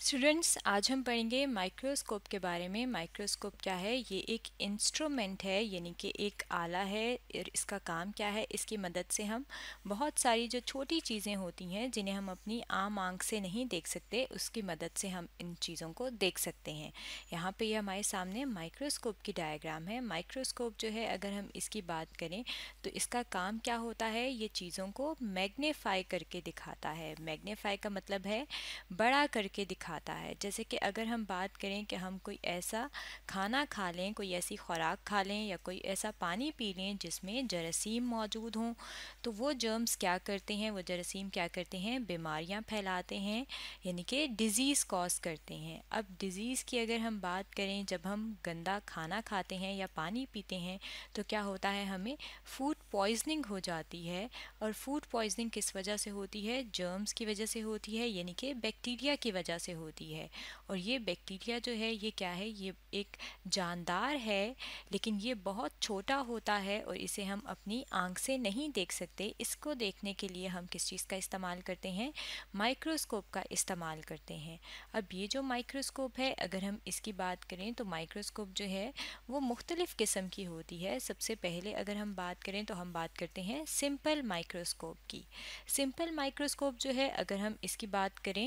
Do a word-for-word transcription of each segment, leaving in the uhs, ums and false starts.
Students, आज हम पढ़ेंगे माइक्रोस्कोप के बारे में। माइक्रोस्कोप क्या है? ये एक इंस्ट्रूमेंट है, यानी कि एक आला है। और इसका काम क्या है? इसकी मदद से हम बहुत सारी जो छोटी चीज़ें होती हैं जिन्हें हम अपनी आम आंख से नहीं देख सकते, उसकी मदद से हम इन चीज़ों को देख सकते हैं। यहाँ पे ये हमारे सामने माइक्रोस्कोप की डायग्राम है। माइक्रोस्कोप जो है, अगर हम इसकी बात करें तो इसका काम क्या होता है? ये चीज़ों को मैग्नीफाई करके दिखाता है। मैग्नीफाई का मतलब है बड़ा करके दिखाता है। जैसे कि अगर हम बात करें कि हम कोई ऐसा खाना खा लें, कोई ऐसी खुराक खा लें या कोई ऐसा पानी पी लें जिसमें जरासीम मौजूद हों, तो वो जर्म्स क्या करते हैं, वो जरासीम क्या करते हैं? बीमारियां फैलाते हैं, यानी कि डिज़ीज़ कॉज करते हैं। अब डिज़ीज़ की अगर हम बात करें, जब हम गंदा खाना खाते हैं या पानी पीते हैं तो क्या होता है? हमें फूड पॉइजनिंग हो जाती है। और फूड पॉइजनिंग किस वजह से होती है? जर्म्स की वजह से होती है, यानी कि बैक्टीरिया की वजह से होती है। और ये बैक्टीरिया जो है, ये क्या है? ये एक जानदार है, लेकिन ये बहुत छोटा होता है और इसे हम अपनी आंख से नहीं देख सकते। इसको देखने के लिए हम किस चीज़ का इस्तेमाल करते हैं? माइक्रोस्कोप का इस्तेमाल करते हैं। अब ये जो माइक्रोस्कोप है, अगर हम इसकी बात करें तो माइक्रोस्कोप जो है वो मुख्तलिफ़ किस्म की होती है। सबसे पहले अगर हम बात करें तो हम बात करते हैं सिंपल माइक्रोस्कोप की। सिंपल माइक्रोस्कोप जो है, अगर हम इसकी बात करें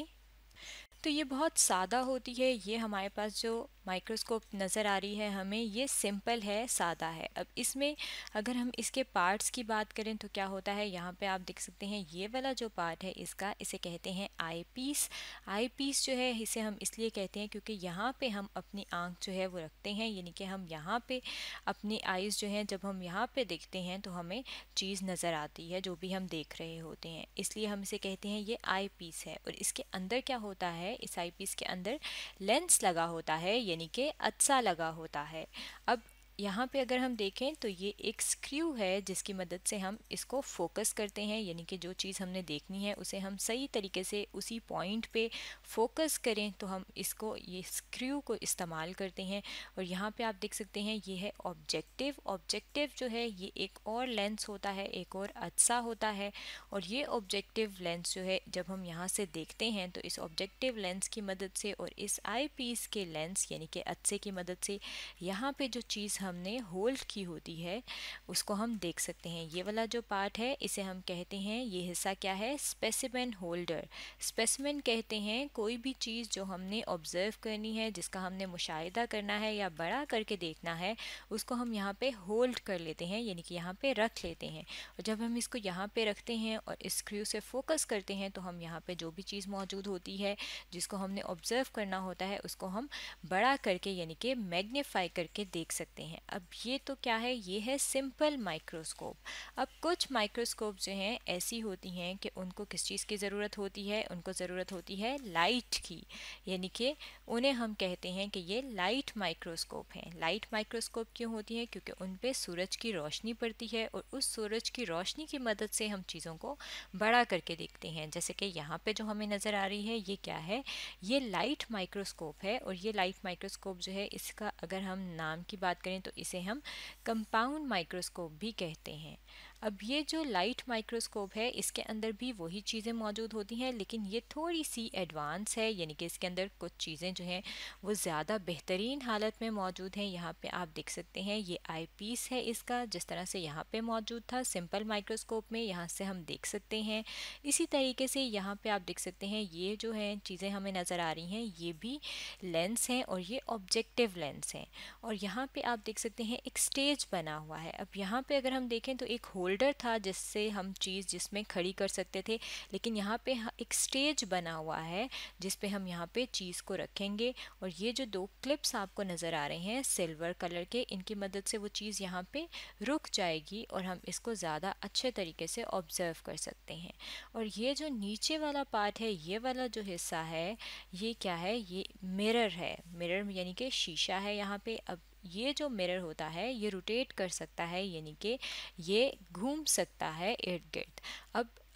तो ये बहुत सादा होती है। ये हमारे पास जो माइक्रोस्कोप नज़र आ रही है हमें, ये सिंपल है, सादा है। अब इसमें अगर हम इसके पार्ट्स की बात करें तो क्या होता है? यहाँ पे आप देख सकते हैं, ये वाला जो पार्ट है इसका, इसे कहते हैं आई पीस। आई पीस जो है, इसे हम इसलिए कहते हैं क्योंकि यहाँ पे हम अपनी आँख जो है वो रखते हैं, यानी कि हम यहाँ पे अपनी आइज़ जो हैं, जब हम यहाँ पे देखते हैं तो हमें चीज़ नज़र आती है जो भी हम देख रहे होते हैं, इसलिए हम इसे कहते हैं ये आई पीस है। और इसके अंदर क्या होता है? इस आई पीस के अंदर लेंस लगा होता है, यानी कि अत्सा लगा होता है। अब यहाँ पे अगर हम देखें तो ये एक स्क्रू है जिसकी मदद से हम इसको फोकस करते हैं, यानी कि जो चीज़ हमने देखनी है उसे हम सही तरीके से उसी पॉइंट पे फोकस करें, तो हम इसको, ये स्क्रू को इस्तेमाल करते हैं। और यहाँ पे आप देख सकते हैं, ये है ऑब्जेक्टिव। ऑब्जेक्टिव जो है, ये एक और लेंस होता है, एक और अत्सा होता है। और ये ऑब्जेक्टिव लेंस जो है, जब हम यहाँ से देखते हैं तो इस ऑब्जेक्टिव लेंस की मदद से और इस आई पीस के लेंस यानी कि अत्से की मदद से यहाँ पे जो चीज़ हमने होल्ड की होती है उसको हम देख सकते हैं। ये वाला जो पार्ट है इसे हम कहते हैं, ये हिस्सा क्या है? Specimen holder. स्पेसिमेन कहते हैं कोई भी चीज़ जो हमने ऑब्जर्व करनी है, जिसका हमने मुशाहिदा करना है या बड़ा करके देखना है, उसको हम यहाँ पे होल्ड कर लेते हैं, यानी कि यहाँ पे रख लेते हैं। और जब हम इसको यहाँ पे रखते हैं और इस स्क्रू से फोकस करते हैं तो हम यहाँ पे जो भी चीज़ मौजूद होती है जिसको हमने ऑब्जर्व करना होता है उसको हम बड़ा करके, यानी कि मैग्नीफाई करके देख सकते हैं। अब ये तो क्या है? ये है सिंपल माइक्रोस्कोप। अब कुछ माइक्रोस्कोप जो हैं ऐसी होती हैं कि उनको किस चीज़ की ज़रूरत होती है? उनको ज़रूरत होती है लाइट की, यानी कि उन्हें हम कहते हैं कि ये लाइट माइक्रोस्कोप हैं। लाइट माइक्रोस्कोप क्यों होती है? क्योंकि उन पे सूरज की रोशनी पड़ती है और उस सूरज की रोशनी की मदद से हम चीज़ों को बड़ा करके देखते हैं। जैसे कि यहाँ पे जो हमें नज़र आ रही है, ये क्या है? ये लाइट माइक्रोस्कोप है। और ये लाइट माइक्रोस्कोप जो है, इसका अगर हम नाम की बात करें तो इसे हम कंपाउंड माइक्रोस्कोप भी कहते हैं। अब ये जो लाइट माइक्रोस्कोप है, इसके अंदर भी वही चीज़ें मौजूद होती हैं, लेकिन ये थोड़ी सी एडवांस है, यानी कि इसके अंदर कुछ चीज़ें जो हैं वो ज़्यादा बेहतरीन हालत में मौजूद हैं। यहाँ पे आप देख सकते हैं, ये आई पीस है इसका, जिस तरह से यहाँ पे मौजूद था सिंपल माइक्रोस्कोप में, यहाँ से हम देख सकते हैं। इसी तरीके से यहाँ पे आप देख सकते हैं, ये जो है चीज़ें हमें नज़र आ रही हैं, ये भी लेंस हैं और ये ऑब्जेक्टिव लेंस हैं। और यहाँ पे आप देख सकते हैं एक स्टेज बना हुआ है। अब यहाँ पे अगर हम देखें तो एक होल्डर था जिससे हम चीज़ जिसमें खड़ी कर सकते थे, लेकिन यहाँ पे एक स्टेज बना हुआ है जिस पे हम यहाँ पे चीज़ को रखेंगे। और ये जो दो क्लिप्स आपको नज़र आ रहे हैं सिल्वर कलर के, इनकी मदद से वो चीज़ यहाँ पे रुक जाएगी और हम इसको ज़्यादा अच्छे तरीके से ऑब्जर्व कर सकते हैं। और ये जो नीचे वाला पार्ट है, ये वाला जो हिस्सा है, ये क्या है? ये मिरर है। मिरर यानी कि शीशा है यहाँ पे। अब ये जो मिरर होता है ये रोटेट कर सकता है, यानी कि ये घूम सकता है इर्द गिर्द। अब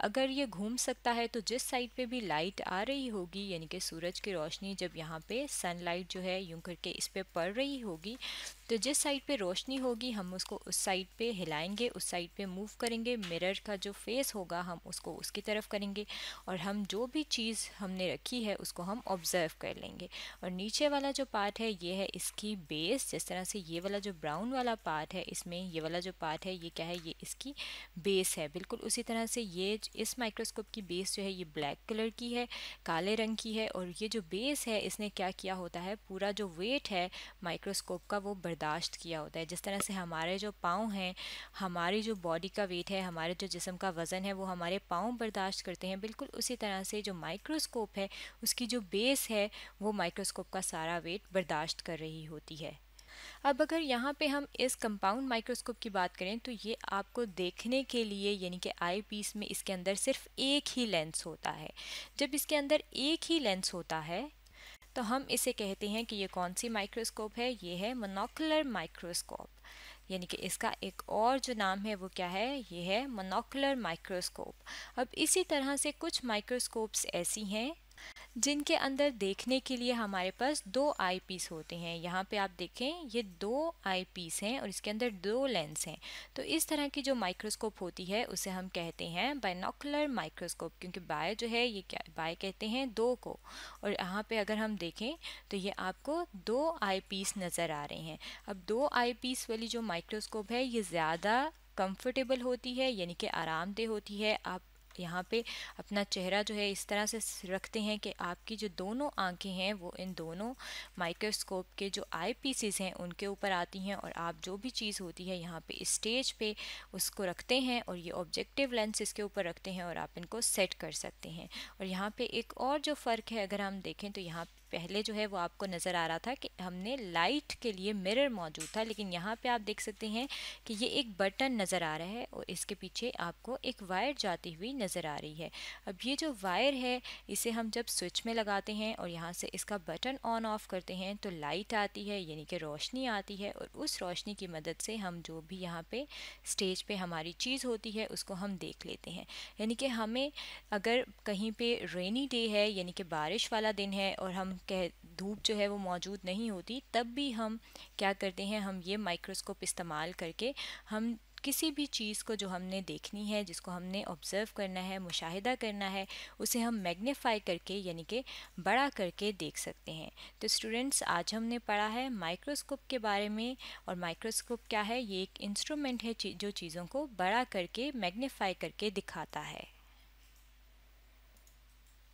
अगर ये घूम सकता है तो जिस साइड पे भी लाइट आ रही होगी, यानी कि सूरज की रोशनी जब यहाँ पे सनलाइट जो है यूं करके इस पे पड़ रही होगी, तो जिस साइड पे रोशनी होगी हम उसको उस साइड पे हिलाएंगे, उस साइड पे मूव करेंगे। मिरर का जो फेस होगा हम उसको उसकी तरफ करेंगे और हम जो भी चीज़ हमने रखी है उसको हम ऑब्ज़र्व कर लेंगे। और नीचे वाला जो पार्ट है ये है इसकी बेस। जिस तरह से ये वाला जो ब्राउन वाला पार्ट है, इसमें ये वाला जो पार्ट है ये क्या है, ये इसकी बेस है। बिल्कुल उसी तरह से ये इस माइक्रोस्कोप की बेस जो है ये ब्लैक कलर की है, काले रंग की है। और ये जो बेस है इसने क्या किया होता है, पूरा जो वेट है माइक्रोस्कोप का वो बर्दाश्त किया होता है। जिस तरह से हमारे जो पाँव हैं, हमारी जो बॉडी का वेट है, हमारे जो जिस्म का वज़न है वो हमारे पाँव बर्दाश्त करते हैं, बिल्कुल उसी तरह से जो माइक्रोस्कोप है उसकी जो बेस है वो माइक्रोस्कोप का सारा वेट बर्दाश्त कर रही होती है। अब अगर यहाँ पे हम इस कंपाउंड माइक्रोस्कोप की बात करें तो ये आपको देखने के लिए, यानी कि आई पीस में इसके अंदर सिर्फ एक ही लेंस होता है। जब इसके अंदर एक ही लेंस होता है तो हम इसे कहते हैं कि ये कौन सी माइक्रोस्कोप है, ये है मोनोकुलर माइक्रोस्कोप। यानी कि इसका एक और जो नाम है वो क्या है, ये है मोनोकुलर माइक्रोस्कोप। अब इसी तरह से कुछ माइक्रोस्कोप्स ऐसी हैं जिनके अंदर देखने के लिए हमारे पास दो आई पीस होते हैं। यहाँ पे आप देखें ये दो आई पीस हैं और इसके अंदर दो लेंस हैं। तो इस तरह की जो माइक्रोस्कोप होती है उसे हम कहते हैं बाइनोकुलर माइक्रोस्कोप, क्योंकि बाय जो है ये क्या, बाय कहते हैं दो को। और यहाँ पे अगर हम देखें तो ये आपको दो आई पीस नज़र आ रहे हैं। अब दो आई पीस वाली जो माइक्रोस्कोप है ये ज़्यादा कंफर्टेबल होती है, यानी कि आरामदेह होती है। आप यहाँ पे अपना चेहरा जो है इस तरह से रखते हैं कि आपकी जो दोनों आंखें हैं वो इन दोनों माइक्रोस्कोप के जो आई पीसेस हैं उनके ऊपर आती हैं और आप जो भी चीज़ होती है यहाँ पे स्टेज पे उसको रखते हैं और ये ऑब्जेक्टिव लेंस इसके ऊपर रखते हैं और आप इनको सेट कर सकते हैं। और यहाँ पे एक और जो फ़र्क है अगर हम देखें तो यहाँ पहले जो है वो आपको नज़र आ रहा था कि हमने लाइट के लिए मिरर मौजूद था, लेकिन यहाँ पे आप देख सकते हैं कि ये एक बटन नज़र आ रहा है और इसके पीछे आपको एक वायर जाती हुई नज़र आ रही है। अब ये जो वायर है इसे हम जब स्विच में लगाते हैं और यहाँ से इसका बटन ऑन ऑफ करते हैं तो लाइट आती है, यानी कि रोशनी आती है। और उस रोशनी की मदद से हम जो भी यहाँ पे स्टेज पे हमारी चीज़ होती है उसको हम देख लेते हैं। यानी कि हमें अगर कहीं पे रेनी डे है, यानी कि बारिश वाला दिन है और हम कह धूप जो है वो मौजूद नहीं होती, तब भी हम क्या करते हैं, हम ये माइक्रोस्कोप इस्तेमाल करके हम किसी भी चीज़ को जो हमने देखनी है, जिसको हमने ऑब्ज़र्व करना है, मुशाहिदा करना है, उसे हम मैग्नीफाई करके यानी कि बड़ा करके देख सकते हैं। तो स्टूडेंट्स आज हमने पढ़ा है माइक्रोस्कोप के बारे में। और माइक्रोस्कोप क्या है, ये एक इंस्ट्रूमेंट है जो चीज़ों को बड़ा करके मैग्नीफाई करके दिखाता है।